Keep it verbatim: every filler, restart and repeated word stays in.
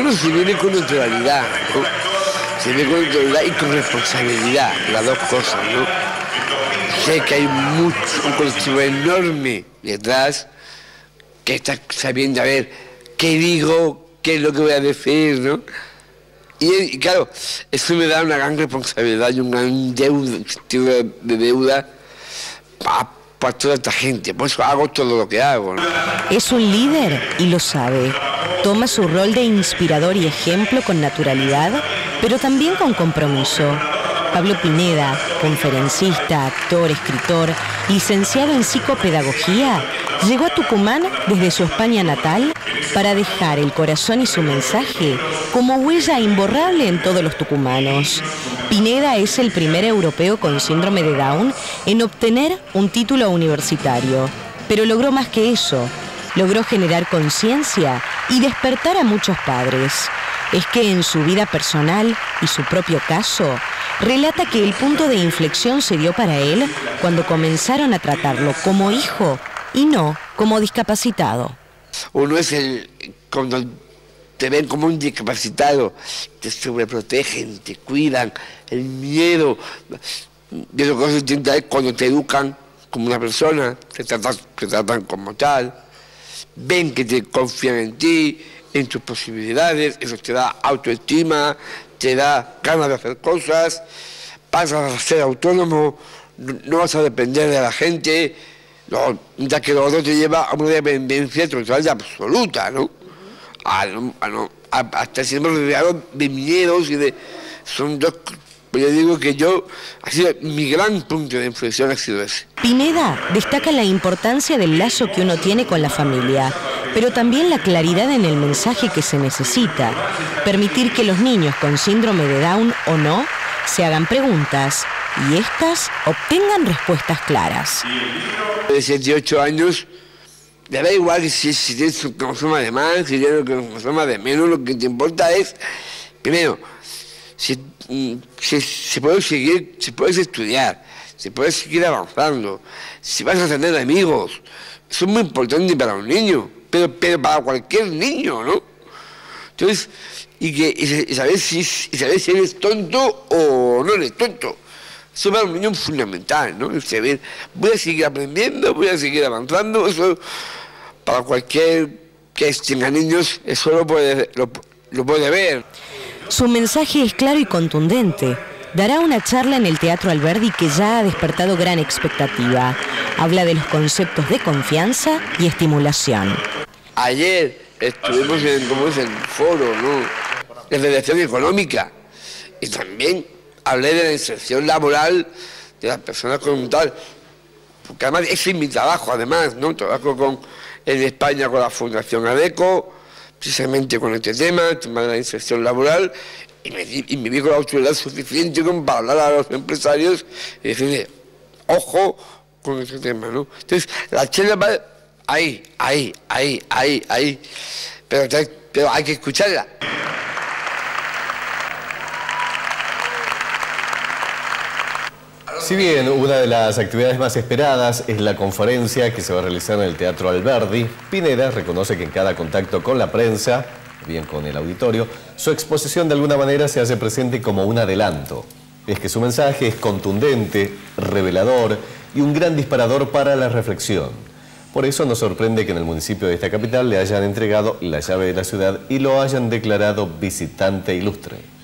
Bueno, se vive con naturalidad, ¿no? Se vive con naturalidad y con responsabilidad, las dos cosas, ¿no? Sé que hay mucho, un colectivo enorme detrás que está sabiendo a ver qué digo, qué es lo que voy a decir, ¿no? Y, y claro, eso me da una gran responsabilidad y un gran deuda, de deuda para, para toda esta gente. Por eso hago todo lo que hago, ¿no? Es un líder y lo sabe. Toma su rol de inspirador y ejemplo con naturalidad, pero también con compromiso. Pablo Pineda, conferencista, actor, escritor, licenciado en psicopedagogía, llegó a Tucumán desde su España natal para dejar el corazón y su mensaje como huella imborrable en todos los tucumanos. Pineda es el primer europeo con síndrome de Down en obtener un título universitario, pero logró más que eso. Logró generar conciencia y despertar a muchos padres. Es que en su vida personal y su propio caso, relata que el punto de inflexión se dio para él cuando comenzaron a tratarlo como hijo y no como discapacitado. Uno es el, cuando te ven como un discapacitado, te sobreprotegen, te cuidan, el miedo. De lo que se intenta es cuando te educan como una persona, te tratan, te tratan como tal, ven que te confían en ti, en tus posibilidades, eso te da autoestima, te da ganas de hacer cosas, pasas a ser autónomo, no vas a depender de la gente, no, ya que lo otro te lleva a una dependencia total y absoluta, ¿no? A, a, no, a, hasta siempre rodeado de miedos y de... Son dos... Yo digo que yo, ha sido mi gran punto de inflexión ha sido ese. Pineda destaca la importancia del lazo que uno tiene con la familia, pero también la claridad en el mensaje que se necesita. Permitir que los niños con síndrome de Down o no se hagan preguntas y éstas obtengan respuestas claras. De dieciocho años, te da igual si, si tienes un cromosoma de más, si tienes un cromosoma de menos, lo que te importa es, primero, si, si, si puedes seguir, si puedes estudiar, si puedes seguir avanzando, si vas a tener amigos. Eso es muy importante para un niño, pero, pero para cualquier niño, ¿no? Entonces, y, que, y saber si, y saber si eres tonto o no eres tonto. Eso para un niño es fundamental, ¿no? Saber, voy a seguir aprendiendo, voy a seguir avanzando. Eso para cualquier que tenga niños, eso lo puede, lo, lo puede ver. Su mensaje es claro y contundente. Dará una charla en el Teatro Alberdi que ya ha despertado gran expectativa. Habla de los conceptos de confianza y estimulación. Ayer estuvimos en, ¿cómo es el foro, ¿no? De Federación Económica. Y también hablé de la inserción laboral de las personas con tal. Porque además ese es mi trabajo, además, ¿no? Trabajo con, en España con la Fundación ADECO, precisamente con este tema, el tema de la inserción laboral, y me, y me vi con la autoridad suficiente como para hablar a los empresarios y decirle, ojo con este tema, ¿no? Entonces, la charla va ahí, ahí, ahí, ahí, ahí, pero, pero hay que escucharla. Si bien una de las actividades más esperadas es la conferencia que se va a realizar en el Teatro Alberdi, Pineda reconoce que en cada contacto con la prensa, bien con el auditorio, su exposición de alguna manera se hace presente como un adelanto. Es que su mensaje es contundente, revelador y un gran disparador para la reflexión. Por eso nos sorprende que en el municipio de esta capital le hayan entregado la llave de la ciudad y lo hayan declarado visitante ilustre.